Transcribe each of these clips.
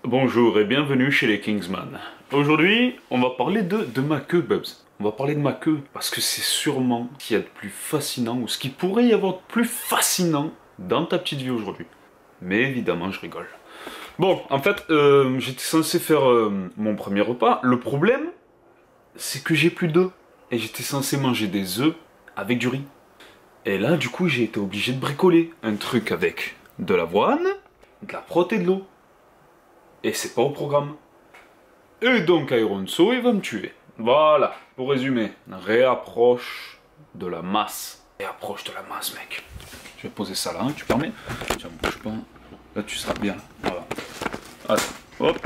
Bonjour et bienvenue chez les Kingsman. Aujourd'hui, on va parler de ma queue, Bubs. On va parler de ma queue parce que c'est sûrement ce qu'il y a de plus fascinant ou ce qui pourrait y avoir de plus fascinant dans ta petite vie aujourd'hui. Mais évidemment, je rigole. Bon, en fait, j'étais censé faire mon premier repas. Le problème, c'est que j'ai plus d'œufs. Et j'étais censé manger des œufs avec du riz. Et là, du coup, j'ai été obligé de bricoler un truc avec de l'avoine, de la prot et de l'eau. Et c'est pas au programme. Et donc Ironso, il va me tuer. Voilà, pour résumer, réapproche de la masse. Réapproche de la masse, mec. Je vais poser ça là, hein, tu permets? Tiens, bouge pas. Là, tu seras bien. Voilà. Attends, hop.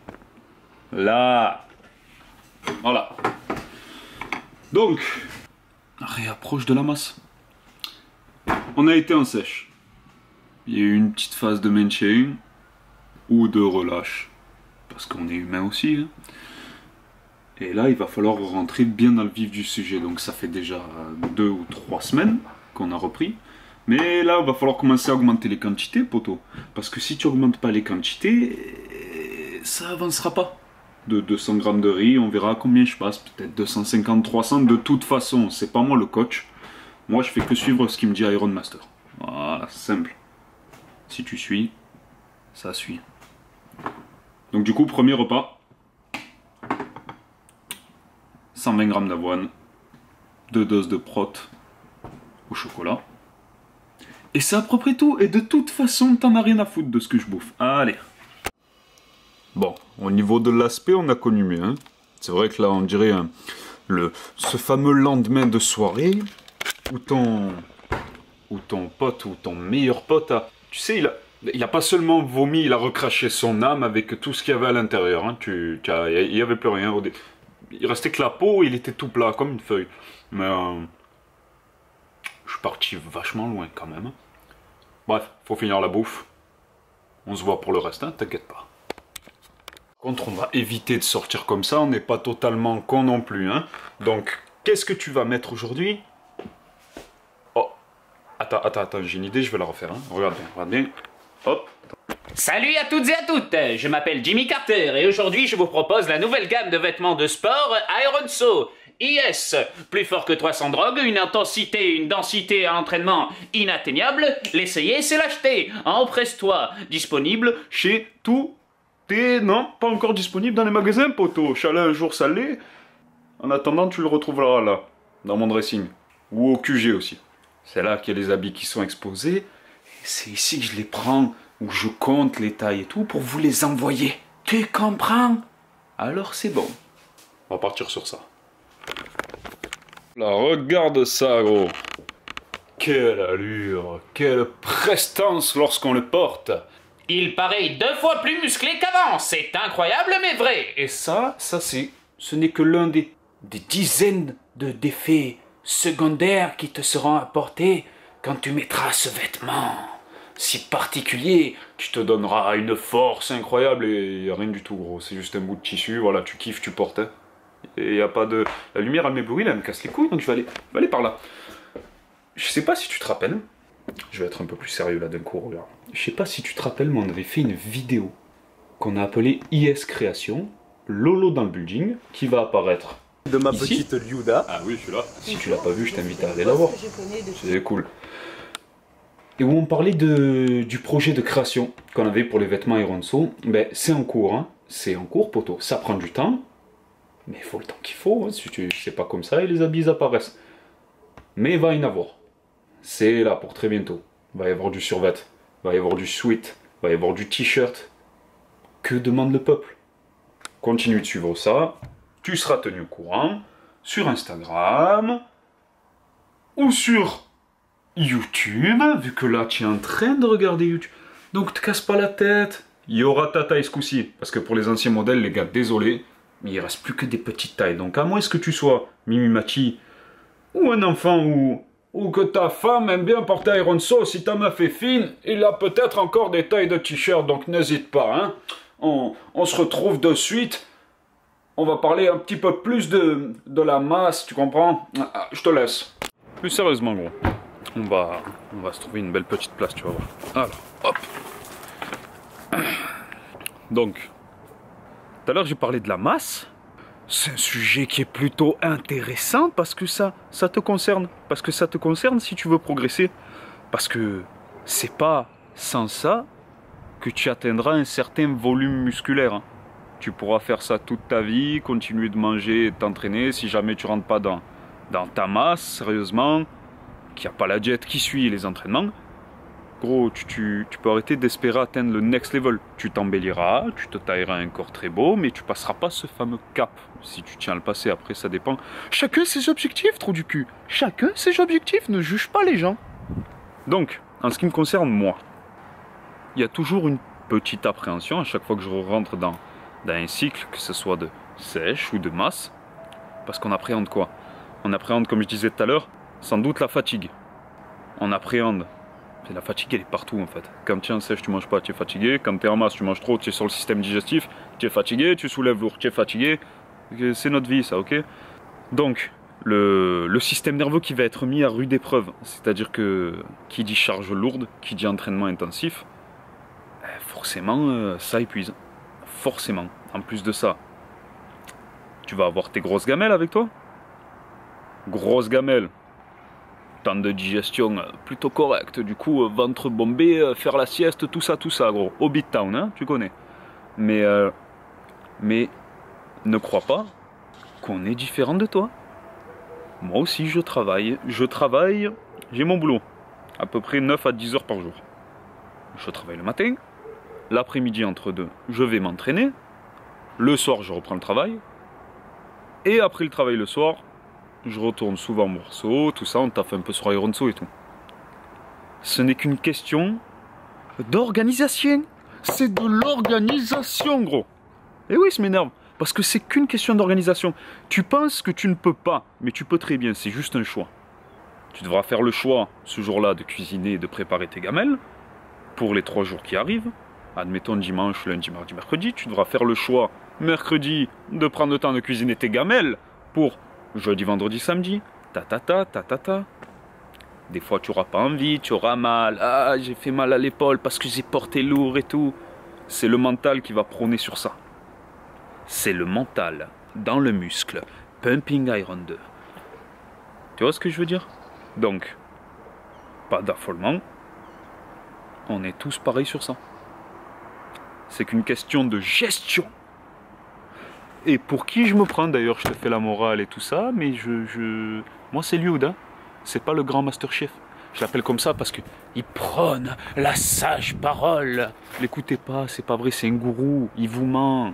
Là. Voilà. Donc, réapproche de la masse. On a été en sèche. Il y a eu une petite phase de maintien ou de relâche, parce qu'on est humain aussi. Hein. Et là, il va falloir rentrer bien dans le vif du sujet. Donc ça fait déjà 2 ou 3 semaines qu'on a repris. Mais là, il va falloir commencer à augmenter les quantités, poto. Parce que si tu augmentes pas les quantités, ça avancera pas. De 200 grammes de riz, on verra combien je passe. Peut-être 250, 300. De toute façon, c'est pas moi le coach. Moi, je fais que suivre ce qu'il me dit Iron Master. Voilà, simple. Si tu suis, ça suit. Donc du coup, premier repas, 120 grammes d'avoine, 2 doses de prot au chocolat. Et c'est à peu près tout. Et de toute façon, t'en as rien à foutre de ce que je bouffe. Allez. Bon, au niveau de l'aspect, on a connu mieux. Hein. C'est vrai que là, on dirait ce fameux lendemain de soirée où ton pote ou ton meilleur pote a... Tu sais, il a pas seulement vomi, il a recraché son âme avec tout ce qu'il y avait à l'intérieur. Hein. Il n'y avait plus rien. Il restait que la peau, il était tout plat, comme une feuille. Mais je suis parti vachement loin quand même. Bref, faut finir la bouffe. On se voit pour le reste, hein, t'inquiète pas. Par contre, on va éviter de sortir comme ça, on n'est pas totalement con non plus. Hein. Donc, qu'est-ce que tu vas mettre aujourd'hui? Oh, attends, j'ai une idée, je vais la refaire. Hein. Regarde bien. Hop. Salut à toutes et à toutes, je m'appelle Jimmy Carter et aujourd'hui je vous propose la nouvelle gamme de vêtements de sport Ironso. IS, plus fort que 300 drogues, une intensité, une densité à entraînement inatteignable, l'essayer c'est l'acheter, empresse-toi, disponible chez tous tes... Non, pas encore disponible dans les magasins, poto, chalet un jour ça l'est. En attendant tu le retrouveras là, dans mon dressing, ou au QG aussi. C'est là qu'il y a les habits qui sont exposés. C'est ici que je les prends, où je compte les tailles et tout, pour vous les envoyer. Tu comprends? Alors c'est bon. On va partir sur ça. Là, regarde ça, gros. Quelle allure, quelle prestance lorsqu'on le porte. Il paraît 2 fois plus musclé qu'avant, c'est incroyable mais vrai. Et ce n'est que l'un des dizaines d'effets secondaires qui te seront apportés quand tu mettras ce vêtement si particulier, tu te donneras une force incroyable et rien du tout, gros. C'est juste un bout de tissu, voilà, tu kiffes, tu portes. Hein. Et il n'y a pas de... La lumière, elle m'éblouit, là, elle me casse les couilles, donc je vais aller par là. Je sais pas si tu te rappelles, je vais être un peu plus sérieux là d'un coup, regarde. Je sais pas si tu te rappelles, mais on avait fait une vidéo qu'on a appelée IS Création, Lolo dans le building, qui va apparaître de ma ici. Petite Liuda. Ah oui, je suis là. Si tu l'as pas vu, je t'invite à aller la voir. C'est cool. Et où on parlait du projet de création qu'on avait pour les vêtements Ironso. Ben, c'est en cours, hein. C'est en cours, poto. Ça prend du temps, mais il faut le temps qu'il faut. Hein. Si c'est pas comme ça et les habits apparaissent. Mais il va y en avoir. C'est là pour très bientôt. Il va y avoir du survêt, il va y avoir du sweat, il va y avoir du t-shirt. Que demande le peuple? Continue de suivre ça. Tu seras tenu au courant sur Instagram ou sur YouTube, vu que là tu es en train de regarder YouTube. Donc te casse pas la tête. Il y aura ta taille ce coup-ci. Parce que pour les anciens modèles, les gars, désolé, mais il reste plus que des petites tailles. Donc à moins que tu sois Mimi Mati ou un enfant ou que ta femme aime bien porter Ironso, si ta meuf est fine, il a peut-être encore des tailles de t-shirt, donc n'hésite pas. Hein. On se retrouve de suite. On va parler un petit peu plus de la masse, tu comprends? Je te laisse. Plus sérieusement, gros. On va se trouver une belle petite place, tu vas voir. Alors, hop. Donc, tout à l'heure j'ai parlé de la masse. C'est un sujet qui est plutôt intéressant parce que ça te concerne. Parce que ça te concerne si tu veux progresser. Parce que c'est pas sans ça que tu atteindras un certain volume musculaire. Hein. Tu pourras faire ça toute ta vie, continuer de manger et t'entraîner si jamais tu rentres pas dans ta masse, sérieusement, qu'il n'y a pas la diète qui suit les entraînements. Gros, tu peux arrêter d'espérer atteindre le next level. Tu t'embelliras, tu te tailleras un corps très beau, mais tu passeras pas ce fameux cap. Si tu tiens à le passer, après ça dépend. Chacun ses objectifs, trou du cul. Chacun ses objectifs, ne juge pas les gens. Donc, en ce qui me concerne, moi, il y a toujours une petite appréhension à chaque fois que je rentre dans un cycle, que ce soit de sèche ou de masse. Parce qu'on appréhende quoi? On appréhende, comme je disais tout à l'heure, sans doute la fatigue. On appréhende. Et la fatigue, elle est partout en fait. Quand tu es en sèche, tu manges pas, tu es fatigué. Quand tu es en masse, tu manges trop, tu es sur le système digestif, tu es fatigué, tu soulèves lourd, tu es fatigué. C'est notre vie ça, ok? Donc, le système nerveux qui va être mis à rude épreuve, c'est-à-dire que qui dit charge lourde, qui dit entraînement intensif, forcément ça épuise. Forcément. En plus de ça, tu vas avoir tes grosses gamelles avec toi. Grosses gamelles. Temps de digestion plutôt correct, du coup ventre bombé, faire la sieste, tout ça gros. Hobbit Town, hein, tu connais. Mais ne crois pas qu'on est différent de toi. Moi aussi je travaille, j'ai mon boulot, à peu près 9 à 10 heures par jour. Je travaille le matin, l'après-midi entre deux, je vais m'entraîner, le soir je reprends le travail, et après le travail le soir, je retourne souvent au morceau, tout ça, on taffe un peu sur Ironso et tout. Ce n'est qu'une question d'organisation. C'est de l'organisation, gros. Et oui, ça m'énerve. Parce que c'est qu'une question d'organisation. Tu penses que tu ne peux pas, mais tu peux très bien, c'est juste un choix. Tu devras faire le choix, ce jour-là, de cuisiner et de préparer tes gamelles, pour les 3 jours qui arrivent. Admettons dimanche, lundi, mardi, mercredi. Tu devras faire le choix, mercredi, de prendre le temps de cuisiner tes gamelles, pour jeudi, vendredi, samedi, ta. Des fois, tu n'auras pas envie, tu auras mal. Ah, j'ai fait mal à l'épaule parce que j'ai porté lourd et tout. C'est le mental qui va prôner sur ça. C'est le mental dans le muscle. Pumping Iron 2. Tu vois ce que je veux dire? Donc, pas d'affolement. On est tous pareils sur ça. C'est qu'une question de gestion. Et pour qui je me prends d'ailleurs, je te fais la morale et tout ça, mais moi c'est Liud, hein. C'est pas le grand Masterchef. Je l'appelle comme ça parce que il prône la sage parole. L'écoutez pas, c'est pas vrai, c'est un gourou. Il vous ment,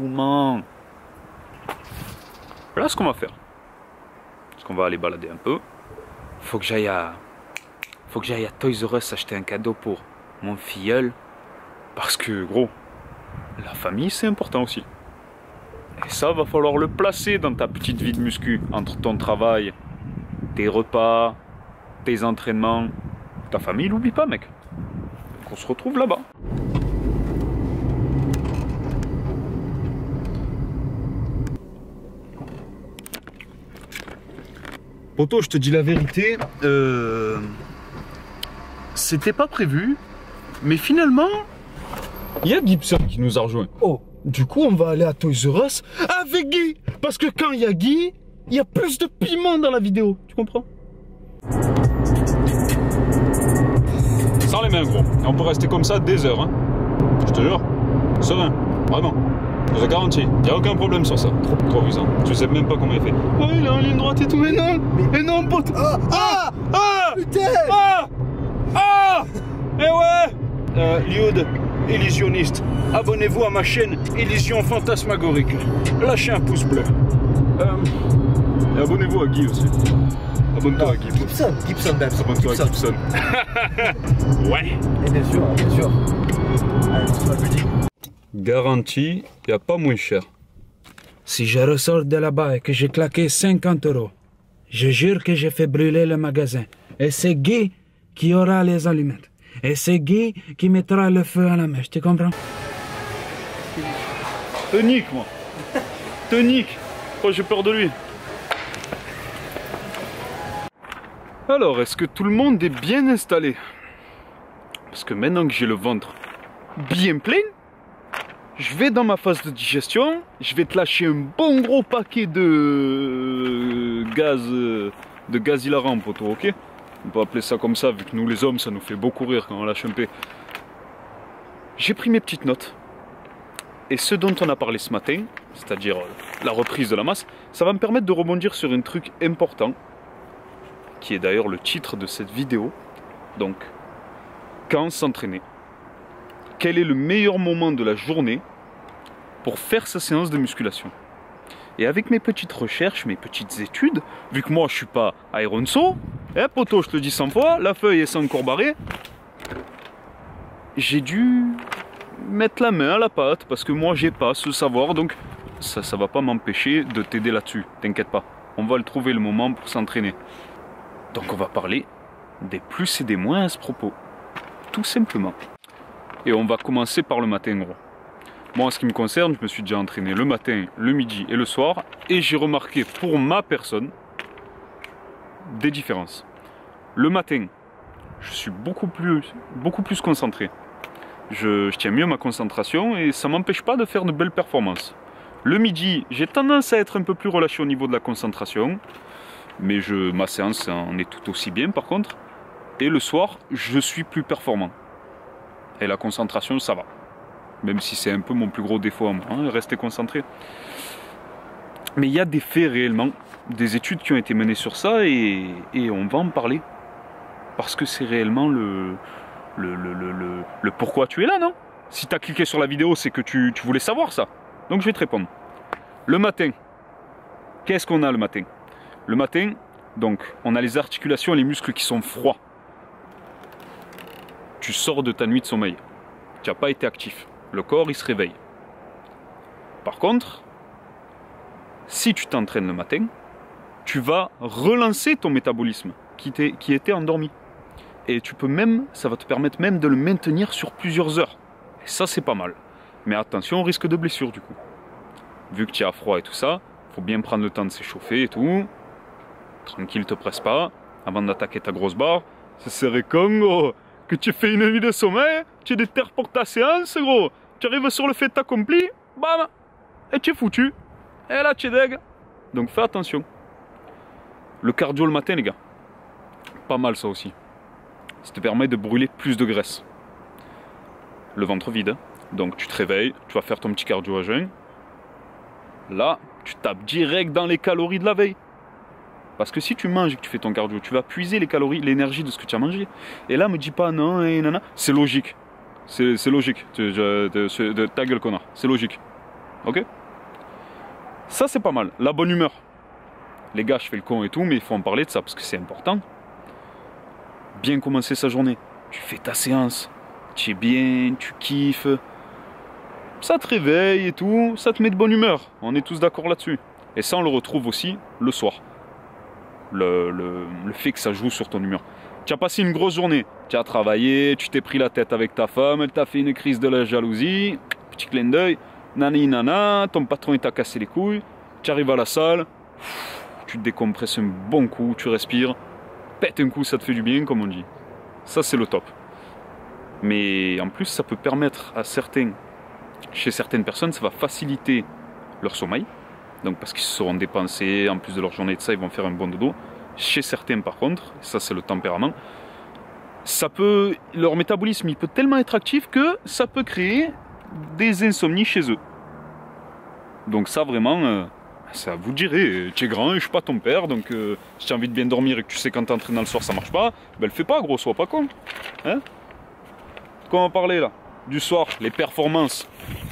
Voilà ce qu'on va faire. Parce qu'on va aller balader un peu. Faut que j'aille à Toys R Us acheter un cadeau pour mon filleul. Parce que gros, la famille c'est important aussi. Et ça, va falloir le placer dans ta petite vie de muscu, entre ton travail, tes repas, tes entraînements. Ta famille, l'oublie pas, mec. Donc on se retrouve là-bas. Poto, je te dis la vérité, c'était pas prévu, mais finalement, il y a Gibson qui nous a rejoint. Oh, du coup, on va aller à Toys R Us avec Guy. Parce que quand il y a Guy, il y a plus de piment dans la vidéo. Tu comprends? Sans les mains, gros. Et on peut rester comme ça des heures. Hein. Je te jure. Serein. Vraiment. Je te garantis. Il n'y a aucun problème sur ça. Trop puissant. Tu sais même pas comment il fait. Oh, il est en ligne droite et tout. Mais non. Mais non, pote. Putain. Et ouais. Liud, illusionniste. Abonnez-vous à ma chaîne Illusion Fantasmagorique. Lâchez un pouce bleu. Et abonnez-vous à Guy aussi. Abonne-toi à Guy. Gibson, Babs. Abonne-toi à Gibson. Ouais. Et bien sûr. Allez, on se fait petit. Garantie, il n'y a pas moins cher. Si je ressors de là-bas et que j'ai claqué 50 €, je jure que j'ai fait brûler le magasin. Et c'est Guy qui aura les allumettes. Et c'est Guy qui mettra le feu à la mèche, tu comprends? Te nique, moi. Te nique. Oh, j'ai peur de lui. Alors, est-ce que tout le monde est bien installé? Parce que maintenant que j'ai le ventre bien plein, je vais dans ma phase de digestion, je vais te lâcher un bon gros paquet de gaz hilarant, poteau, ok? On peut appeler ça comme ça, vu que nous les hommes, ça nous fait beaucoup rire quand on lâche un P. J'ai pris mes petites notes. Et ce dont on a parlé ce matin, c'est-à-dire la reprise de la masse, ça va me permettre de rebondir sur un truc important, qui est d'ailleurs le titre de cette vidéo. Donc, quand s'entraîner? Quel est le meilleur moment de la journée pour faire sa séance de musculation? Et avec mes petites recherches, mes petites études, vu que moi je suis pas Ironso, poto, je te le dis 100 fois, la feuille est sans encore barrée, j'ai dû mettre la main à la pâte parce que moi j'ai pas ce savoir, donc ça va pas m'empêcher de t'aider là-dessus, t'inquiète pas. On va le trouver le moment pour s'entraîner. Donc on va parler des plus et des moins à ce propos, tout simplement. Et on va commencer par le matin, gros. Moi, en ce qui me concerne, je me suis déjà entraîné le matin, le midi et le soir, et j'ai remarqué pour ma personne des différences. Le matin, je suis beaucoup plus concentré. Je tiens mieux ma concentration et ça ne m'empêche pas de faire de belles performances. Le midi, j'ai tendance à être un peu plus relâché au niveau de la concentration, mais ma séance en est tout aussi bien par contre. Et le soir, je suis plus performant. Et la concentration, ça va. Même si c'est un peu mon plus gros défaut à moi, hein, rester concentré. Mais il y a des faits réellement, des études qui ont été menées sur ça et on va en parler. Parce que c'est réellement le pourquoi tu es là, non? Si tu as cliqué sur la vidéo, c'est que tu voulais savoir ça. Donc je vais te répondre. Le matin, qu'est-ce qu'on a le matin? Le matin, donc, on a les articulations et les muscles qui sont froids. Tu sors de ta nuit de sommeil. Tu n'as pas été actif. Le corps, il se réveille. Par contre, si tu t'entraînes le matin, tu vas relancer ton métabolisme qui était endormi. Et tu peux même, ça va te permettre même de le maintenir sur plusieurs heures. Et ça, c'est pas mal. Mais attention au risque de blessure, du coup. Vu que tu as froid et tout ça, faut bien prendre le temps de s'échauffer et tout. Tranquille, te presse pas. Avant d'attaquer ta grosse barre, ça serait con, gros. Que tu fais une nuit de sommeil, tu déterres pour ta séance, gros. Tu arrives sur le fait accompli, bam, et tu es foutu. Et là, tu es deg. Donc fais attention. Le cardio le matin, les gars. Pas mal ça aussi. Ça te permet de brûler plus de graisse. Le ventre vide. Donc tu te réveilles, tu vas faire ton petit cardio à jeun. Là, tu tapes direct dans les calories de la veille. Parce que si tu manges et que tu fais ton cardio, tu vas puiser les calories, l'énergie de ce que tu as mangé. Et là, me dis pas non, nana. C'est logique. C'est logique. De ta gueule, connard. C'est logique. Ok? Ça, c'est pas mal. La bonne humeur. Les gars, je fais le con et tout, mais il faut en parler de ça parce que c'est important. Bien commencer sa journée. Tu fais ta séance. Tu es bien, tu kiffes. Ça te réveille et tout. Ça te met de bonne humeur. On est tous d'accord là-dessus. Et ça, on le retrouve aussi le soir. Le fait que ça joue sur ton humeur. Tu as passé une grosse journée, tu as travaillé, tu t'es pris la tête avec ta femme, elle t'a fait une crise de la jalousie, petit clin d'œil, nani nana, ton patron il t'a cassé les couilles, tu arrives à la salle, tu te décompresses un bon coup, tu respires, pète un coup, ça te fait du bien comme on dit. Ça c'est le top. Mais en plus ça peut permettre à chez certaines personnes, ça va faciliter leur sommeil. Donc parce qu'ils se seront dépensés, en plus de leur journée de ça, ils vont faire un bon dodo. Chez certains par contre, ça c'est le tempérament, leur métabolisme il peut tellement être actif que ça peut créer des insomnies chez eux. Donc ça vraiment, ça vous direz, tu es grand, je suis pas ton père, donc si tu as envie de bien dormir et que tu sais quand t'entraînes dans le soir ça marche pas, ben le fais pas gros, sois pas con. Hein? Comment parler là? Du soir, les performances.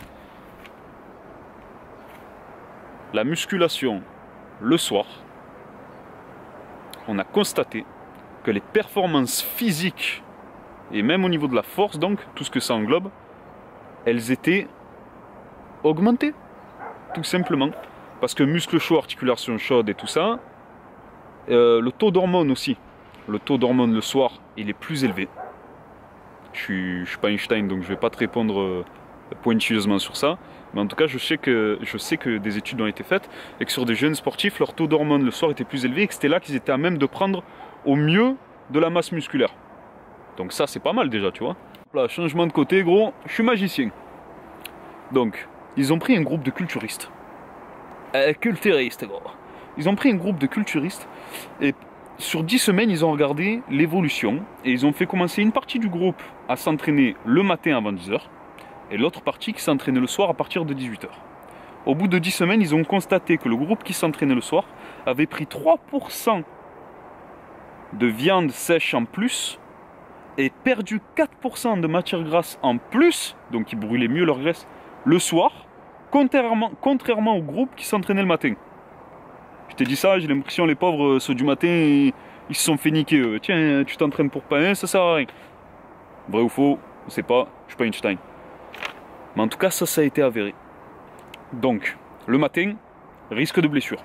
La musculation, le soir, on a constaté que les performances physiques, et même au niveau de la force, donc, tout ce que ça englobe, elles étaient augmentées, tout simplement. Parce que muscle chaud, articulation chaude et tout ça, le taux d'hormones aussi. Le taux d'hormones le soir, il est plus élevé. Je suis pas Einstein, donc je vais pas te répondre pointilleusement sur ça. Mais en tout cas, je sais que des études ont été faites et que sur des jeunes sportifs, leur taux d'hormones le soir était plus élevé et que c'était là qu'ils étaient à même de prendre au mieux de la masse musculaire. Donc ça, c'est pas mal déjà, tu vois. Là, changement de côté, gros, je suis magicien. Donc, ils ont pris un groupe de culturistes. Culturistes, gros. Ils ont pris un groupe de culturistes et sur 10 semaines, ils ont regardé l'évolution et ils ont fait commencer une partie du groupe à s'entraîner le matin avant 10h et l'autre partie qui s'entraînait le soir à partir de 18h. Au bout de 10 semaines, ils ont constaté que le groupe qui s'entraînait le soir avait pris 3% de viande sèche en plus et perdu 4% de matière grasse en plus, donc ils brûlaient mieux leur graisse, le soir, contrairement au groupe qui s'entraînait le matin. Je t'ai dit ça, j'ai l'impression les pauvres, ceux du matin, ils se sont fait niquer. Tiens, tu t'entraînes pour pas, ça sert à rien. Vrai ou faux, on sait pas, je suis pas Einstein. Mais en tout cas, ça a été avéré. Donc, le matin, risque de blessure.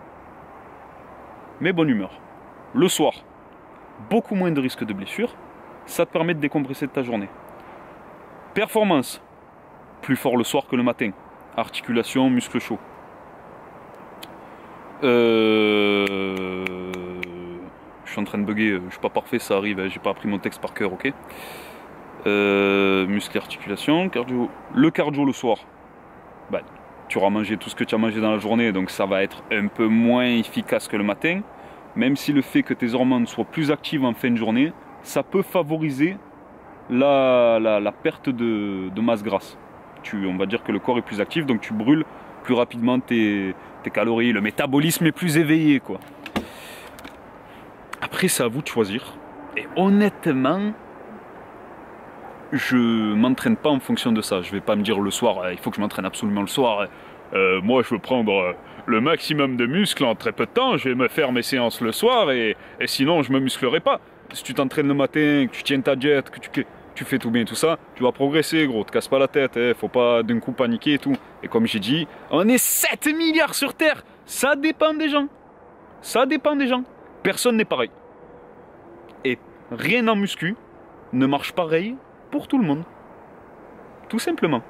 Mais bonne humeur. Le soir, beaucoup moins de risque de blessure. Ça te permet de décompresser de ta journée. Performance, plus fort le soir que le matin. Articulation, muscles chauds. Je suis en train de bugger, je suis pas parfait, ça arrive, j'ai pas appris mon texte par cœur, ok. Muscles et articulation, cardio. Le cardio le soir, bah, tu auras mangé tout ce que tu as mangé dans la journée, donc ça va être un peu moins efficace que le matin. Même si le fait que tes hormones soient plus actives en fin de journée, ça peut favoriser la perte de masse grasse. On va dire que le corps est plus actif, donc tu brûles plus rapidement tes calories, le métabolisme est plus éveillé, quoi. Après, c'est à vous de choisir. Et honnêtement, je m'entraîne pas en fonction de ça. Je vais pas me dire le soir, il faut que je m'entraîne absolument le soir. Moi, je veux prendre le maximum de muscles en très peu de temps. Je vais me faire mes séances le soir et sinon, je me musclerai pas. Si tu t'entraînes le matin, que tu tiens ta diète, que tu fais tout bien, tout ça, tu vas progresser, gros. Te casse pas la tête, faut pas d'un coup paniquer et tout. Et comme j'ai dit, on est 7 milliards sur Terre. Ça dépend des gens. Ça dépend des gens. Personne n'est pareil. Et rien en muscu ne marche pareil pour tout le monde. Tout simplement.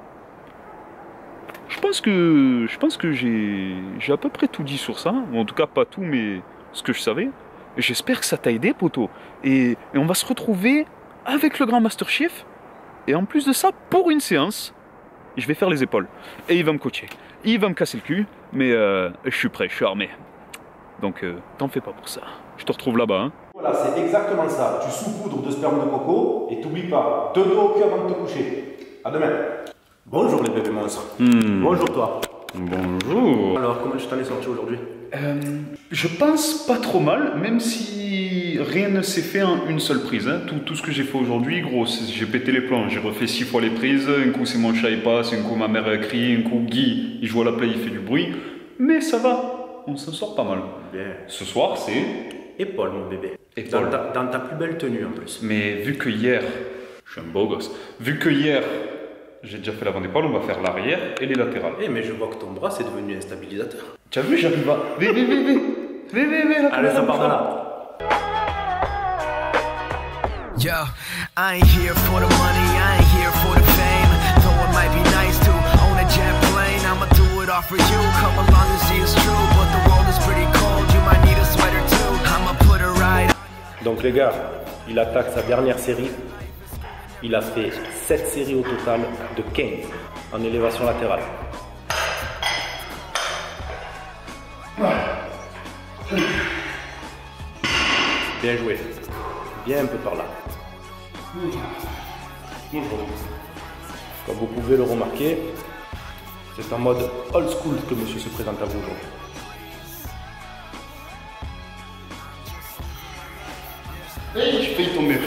Je pense que j'ai à peu près tout dit sur ça. Ou en tout cas, pas tout, mais ce que je savais. J'espère que ça t'a aidé, poto. Et on va se retrouver avec le grand Master Chief. Et en plus de ça, pour une séance, je vais faire les épaules. Et il va me coacher. Il va me casser le cul. Mais je suis prêt, je suis armé. Donc, t'en fais pas pour ça. Je te retrouve là-bas. Hein. Voilà, c'est exactement ça. Tu saupoudres de sperme de coco et t'oublies pas, de dos au cul avant de te coucher. À demain. Bonjour les bébés monstres. Bonjour toi. Bonjour. Alors, comment je t'en ai sorti aujourd'hui? Je pense pas trop mal, même si rien ne s'est fait en une seule prise. Hein. Tout ce que j'ai fait aujourd'hui, gros, j'ai pété les plombs. J'ai refait 6 fois les prises. Un coup, c'est mon chat, il passe. Un coup, ma mère crie. Un coup, Guy, il joue à la play, il fait du bruit. Mais ça va. On s'en sort pas mal. Bien. Ce soir, c'est... Épaule, mon bébé. Épaule. Dans ta plus belle tenue, en plus. Mais vu que hier... Je suis un beau gosse. Vu que hier... J'ai déjà fait l'avant-épaule, on va faire l'arrière et les latérales. Eh, mais je vois que ton bras, c'est devenu un stabilisateur. Tu as vu, j'arrive à... Viens, allez, ça part de là. Yo, I ain't here for the money, I ain't here for the fame. Though it might be nice to own a jet plane, I'ma do it all for you. Come along and see it's true, but the world is pretty cold. You might need a sweater too. I'ma put a ride. Donc les gars, il attaque sa dernière série. Il a fait 7 séries au total de 15 en élévation latérale. Bien joué. Bien un peu par là. Comme vous pouvez le remarquer, c'est en mode old school que monsieur se présente à vous aujourd'hui. Hey, je paye tomber.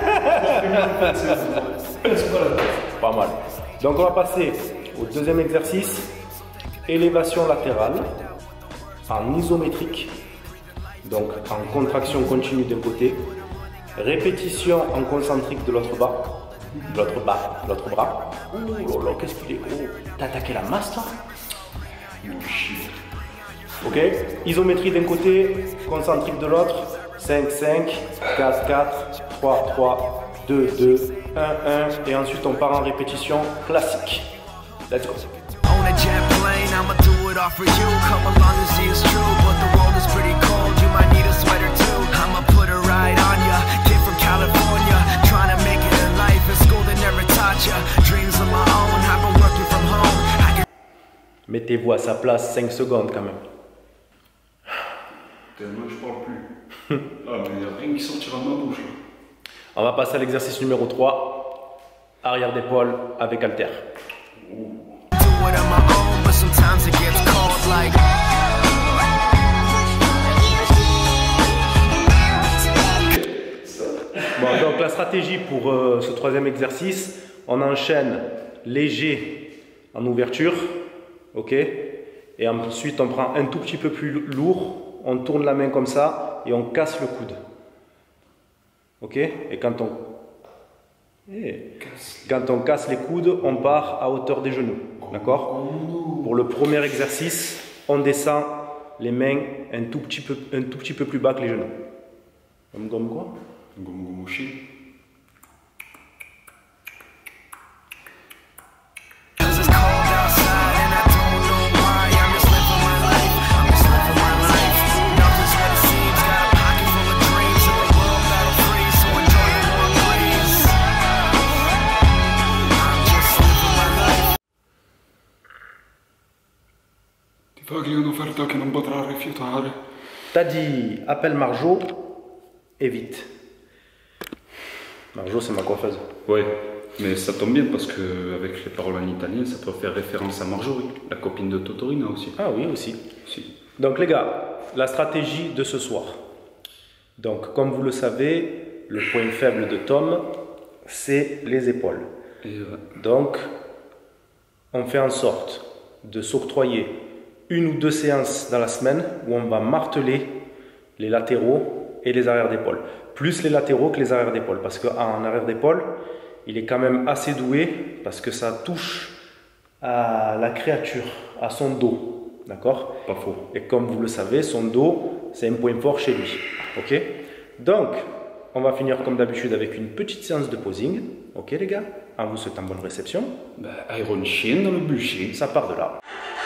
Pas mal. Donc on va passer au deuxième exercice, élévation latérale en isométrique, donc en contraction continue d'un côté, répétition en concentrique de l'autre bras, l'autre bras. Oh là là, qu'est-ce qu'il est haut. T'as attaqué la masse là? Ok, isométrie d'un côté, concentrique de l'autre, 5, 5, 4, 4, 3, 3, 2, 2, 1, 1, et ensuite on part en répétition classique. Let's go. On a jet plane, I'ma do it all for you. Come along and see it's true, but the world is pretty cold. You might need a sweater too. I'ma put a ride on ya. Kid from California, trying to make it in life. In school they never taught ya. Dreams of my own, I've been working for Mettez-vous à sa place 5 secondes quand même. Tellement je parle plus. Ah, mais il n'y a rien qui sortira de ma bouche. Là. On va passer à l'exercice numéro 3. Arrière d'épaule avec halter. Bon, donc la stratégie pour ce troisième exercice, on enchaîne léger en ouverture, ok, et ensuite on prend un tout petit peu plus lourd, on tourne la main comme ça et on casse le coude, ok, et quand on casse les coudes, on part à hauteur des genoux, d'accord. Pour le premier exercice, on descend les mains un tout petit peu plus bas que les genoux. Comme quoi? Gomu-gomu-shi. Ti fagli un'offerta che non potrà rifiutare. T'as dit appelle Marjo et vite. Marjo, c'est ma coiffeuse. Ouais, mais ça tombe bien parce que avec les paroles en italien, ça peut faire référence à Marjorie, la copine de Totorina aussi. Ah oui, aussi. Si. Donc les gars, la stratégie de ce soir. Donc comme vous le savez, le point faible de Tom, c'est les épaules. Donc on fait en sorte de s'octroyer 1 ou 2 séances dans la semaine où on va marteler les latéraux et les arrières d'épaule. Plus les latéraux que les arrières d'épaule. Parce qu'en arrière d'épaule, il est quand même assez doué parce que ça touche à la créature, à son dos. D'accord? Pas faux. Et comme vous le savez, son dos, c'est un point fort chez lui. Ok? Donc, on va finir comme d'habitude avec une petite séance de posing. Ok les gars? En vous souhaitant bonne réception. Iron Chien dans le bûcher. Ça part de là.